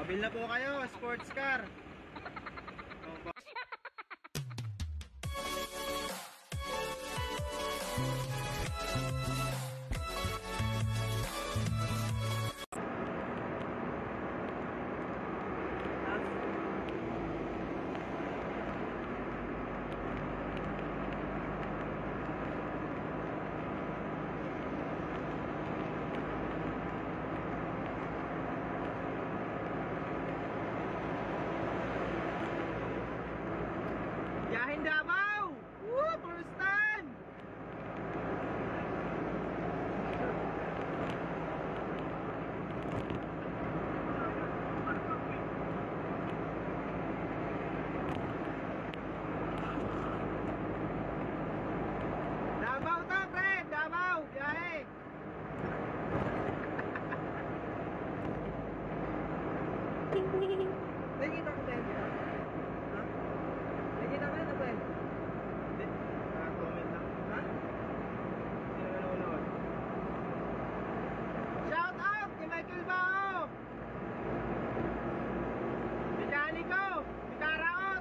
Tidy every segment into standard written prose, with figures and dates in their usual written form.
Pabil na po kayo, sports car. Yahin Davao! Woo! First time! Davao to, Fred! Davao! Biyahe! Nakikita ko tayo dito? Ha? Nakikita ko yun, Fred? Hindi. Comment lang. Ha? Sino na nanonood? Shout out kay Michael Bao! Mekaniko! Pitaraot!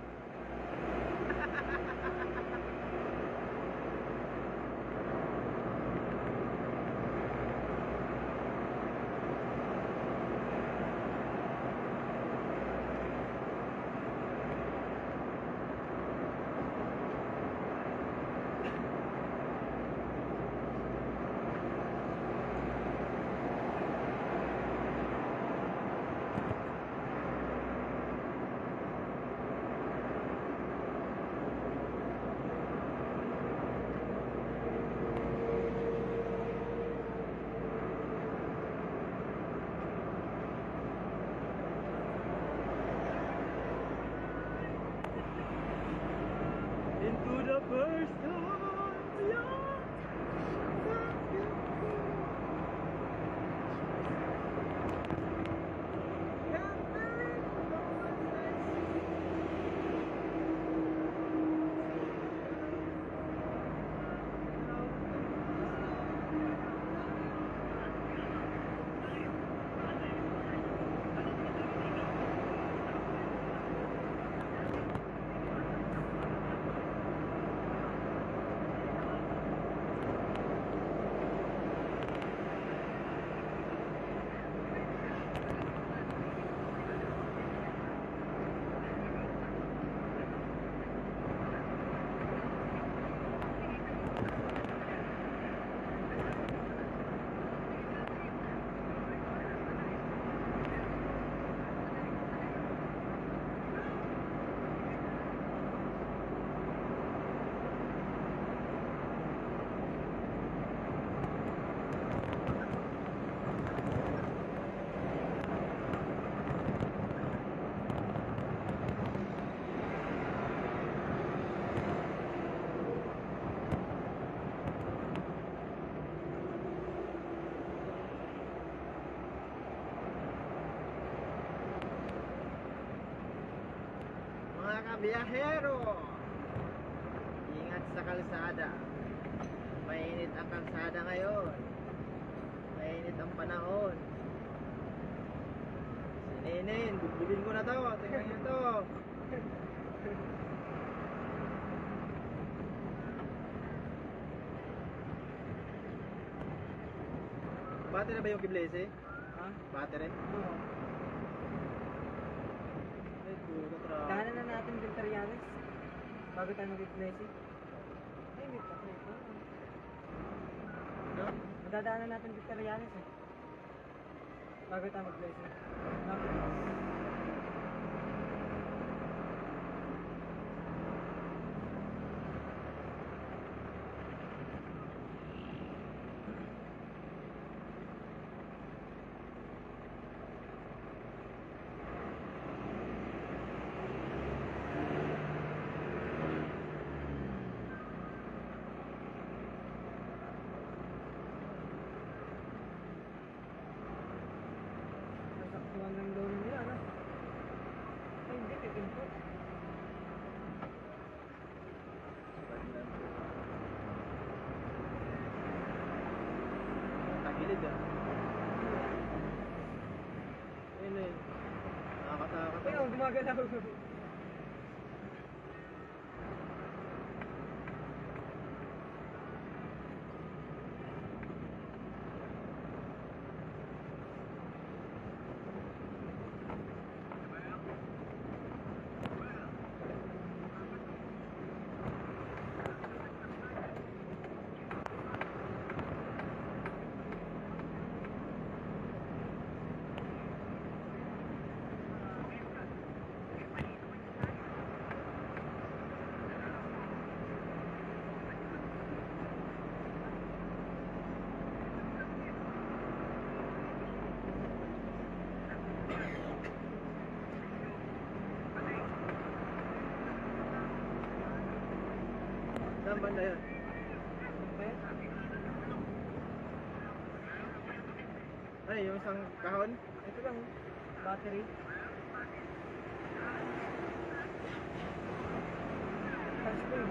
Into the first time, yeah. Mga kabiyahero, ingat sa kalsada. Mainit ang kalsada ngayon. Mainit ang panahon. Sininin, bugbugin ko na to. Tingnan nyo to. Battery ba yung Kiblese? Ha? Battery? Oo. Daanan na natin Victorianes bago tayo mag-Iglesi. Ay, may pa ito. No? Madadaanan natin Victorianes eh. Bago tayo mag-Iglesi. No? Nasaktuhan ng loan niya. gumagalaw. Saan banda yun? Ay, yung isang kahon? Ito lang, battery. Touchscreen.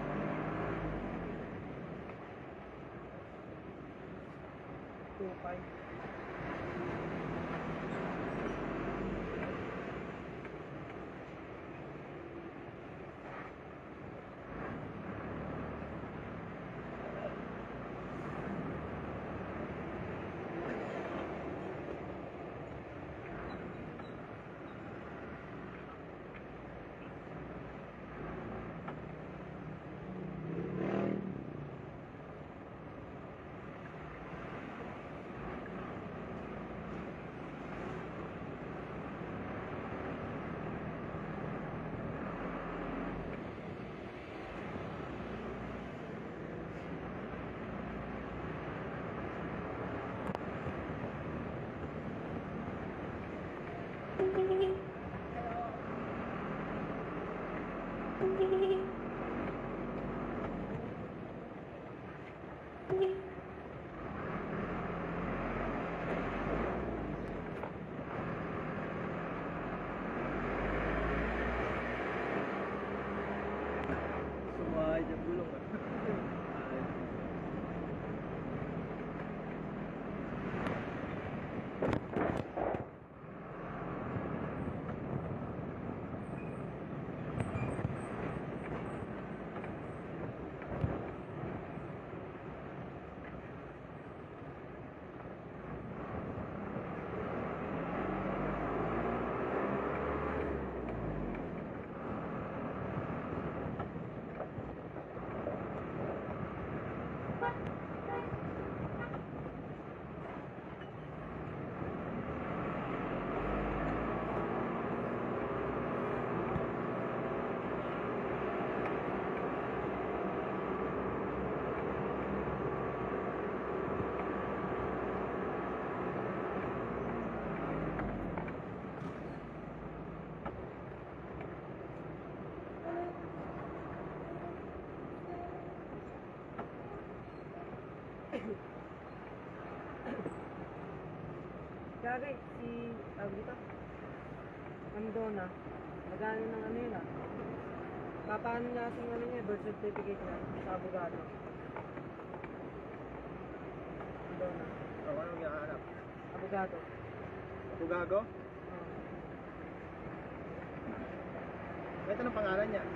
Two five. Sumahay dyan gulong ah. Gagay, si, tawag dito? Ang Donna. Nagano ng ano yun ah. Papaano niya kasing ano niya, birth certificate niya sa abogado. Ang Donna. Oh, anong hinahanap? Abogado. Pugago? Oo. Ito ang pangalan niya.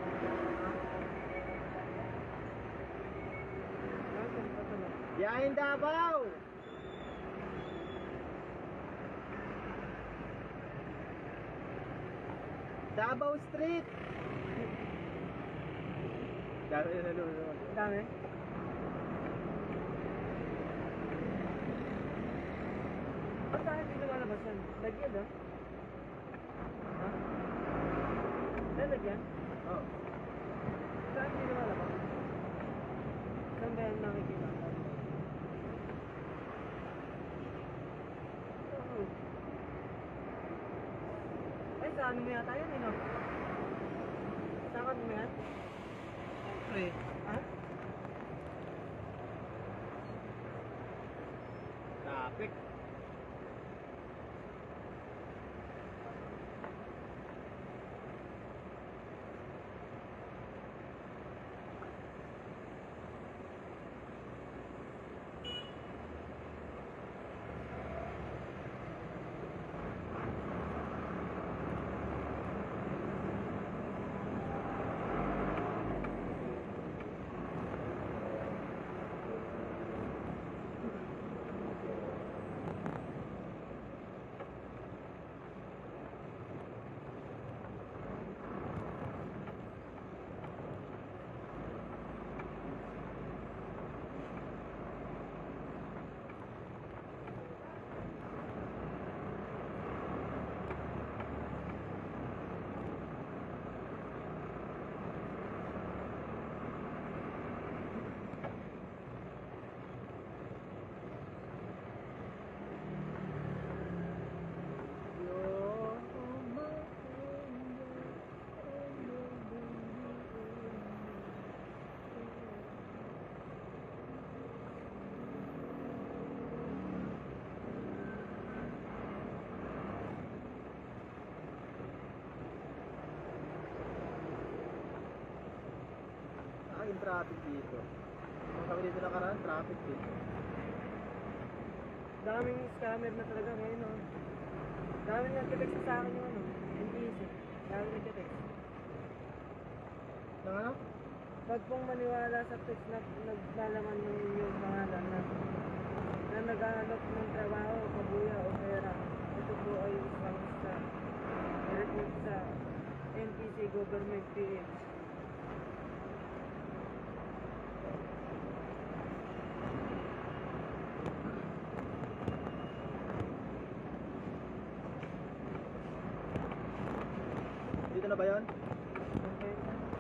Biyahin Davao! Davao Street! Dami na nanonood. Dami. Ba't tayo hindi lumalabas yan? Lagyan ah. Ha? Lalagyan? Oh. Saan hindi lumalabas? Saan ba yan nakikita? Oo. Ay, sa ano mo yata yan eh no? Saan mo yan? Pre. Ha? Traffic. laging traffic dito. Kung kami dito nakaraan, traffic dito. Daming scammer na talaga ngayon, no? Daming nagte-text sa akin yung ano, NPC. Daming nagte-text. Nang ano? Wag pong maniwala sa text na naglalaman ng inyong pangalan na naghahanap ng trabaho, pabuya o pera. Ito po ay isang sa report sa NPC Government PH. Dito na ba yun? Okay.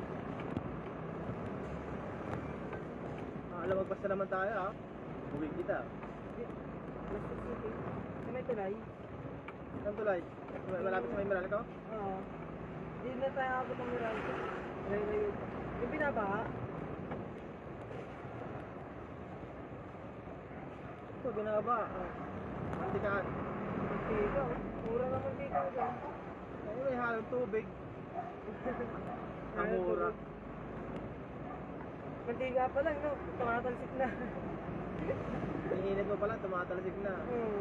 Alam, magbasta naman tayo ha. Buwing kita. Plastic City. Sa may tulay? Saan tulay? Malapit sa may Meralco? Oo. Hindi na tayo abot ng Meralco. Layo-layo pa. Yung binabaha? Ito, binaba. Mantikaan. Mantika. Mura na mantika dyan. Ayun, may halong tubig. Ang mura. Mantika pa lang, no? Tumatalsik na. Ininit mo pala, tumatalsik na. Oo.